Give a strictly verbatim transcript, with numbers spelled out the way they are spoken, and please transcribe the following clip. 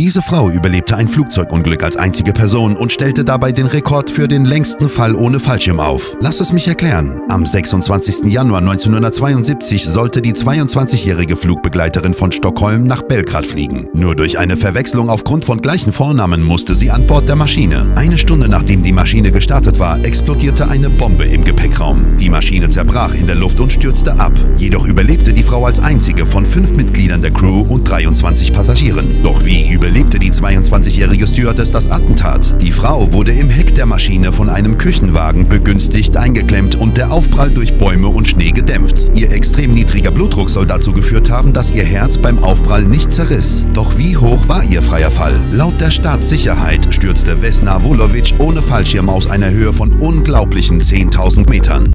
Diese Frau überlebte ein Flugzeugunglück als einzige Person und stellte dabei den Rekord für den längsten Fall ohne Fallschirm auf. Lass es mich erklären. Am sechsundzwanzigsten Januar neunzehnhundertzweiundsiebzig sollte die zweiundzwanzigjährige Flugbegleiterin von Stockholm nach Belgrad fliegen. Nur durch eine Verwechslung aufgrund von gleichen Vornamen musste sie an Bord der Maschine. Eine Stunde nachdem die Maschine gestartet war, explodierte eine Bombe im Gepäckraum. Die Maschine zerbrach in der Luft und stürzte ab. Jedoch überlebte die Frau als einzige von fünf Mitgliedern der Crew und dreiundzwanzig Passagieren. Doch wie überlebte die zweiundzwanzigjährige Stewardess das Attentat? Die Frau wurde im Heck der Maschine von einem Küchenwagen begünstigt eingeklemmt und der Aufprall durch Bäume und Schnee gedämpft. Ihr extrem niedriger Blutdruck soll dazu geführt haben, dass ihr Herz beim Aufprall nicht zerriss. Doch wie hoch war ihr freier Fall? Laut der Staatssicherheit stürzte Vesna Vulovic ohne Fallschirm aus einer Höhe von unglaublichen zehntausend Metern.